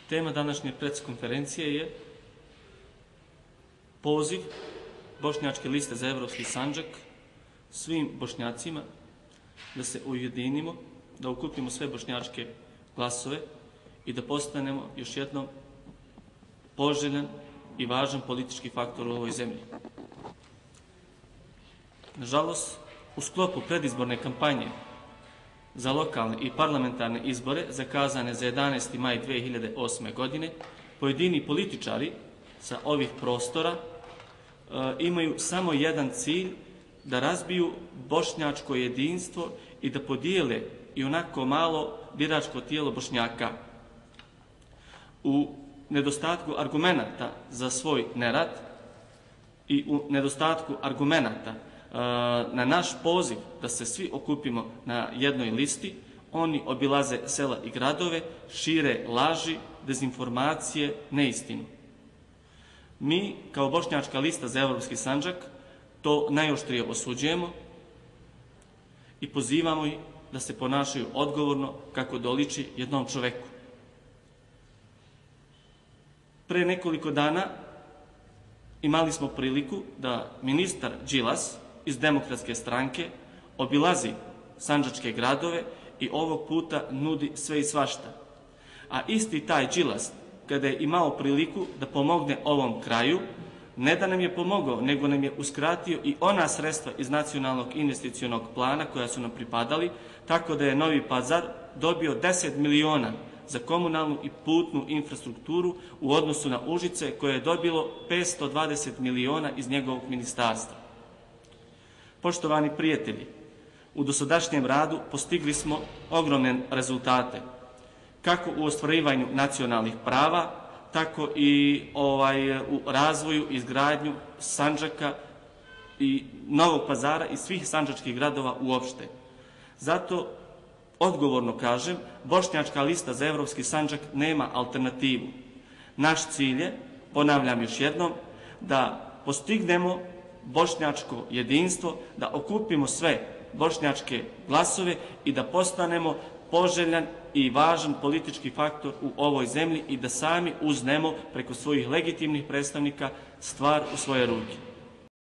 Tema današnje preskonferencije je poziv Bošnjačke liste za Evropski Sandžak svim Bošnjacima da se ujedinimo, da okupimo sve bošnjačke glasove i da postanemo još jednom poželjan i važan politički faktor u ovoj zemlji. Nažalost, u sklopu predizborne kampanje za lokalne i parlamentarne izbore zakazane za 11. maj 2008. godine, pojedini političari sa ovih prostora imaju samo jedan cilj, da razbiju bošnjačko jedinstvo i da podijele i onako malo biračko tijelo Bošnjaka. U nedostatku argumenata za svoj nerad i u nedostatku argumenata na naš poziv da se svi okupimo na jednoj listi, oni obilaze sela i gradove, šire laži, dezinformacije, neistinu. Mi, kao Bošnjačka lista za Evropski Sandžak, to najoštrije osuđujemo i pozivamo ih da se ponašaju odgovorno kako doliči jednom čoveku. Pre nekoliko dana imali smo priliku da ministar Đilas iz Demokratske stranke obilazi sandžačke gradove i ovog puta nudi sve i svašta. A isti taj Đilas, kada je imao priliku da pomogne ovom kraju, ne da nam je pomogao, nego nam je uskratio i ona sredstva iz nacionalnog investicionog plana koja su nam pripadali, tako da je Novi Pazar dobio 10 miliona za komunalnu i putnu infrastrukturu u odnosu na Užice koje je dobilo 520 miliona iz njegovog ministarstva. Poštovani prijatelji, u dosadašnjem radu postigli smo ogromne rezultate, kako u ostvarivanju nacionalnih prava, tako i u razvoju i izgradnju Sandžaka i Novog Pazara i svih sandžačkih gradova uopšte. Zato odgovorno kažem, Bošnjačka lista za Evropski Sandžak nema alternativu. Naš cilj je, ponavljam još jednom, da postignemo bošnjačko jedinstvo, da okupimo sve bošnjačke glasove i da postanemo poželjan i važan politički faktor u ovoj zemlji i da sami uznemo preko svojih legitimnih predstavnika stvar u svoje ruke.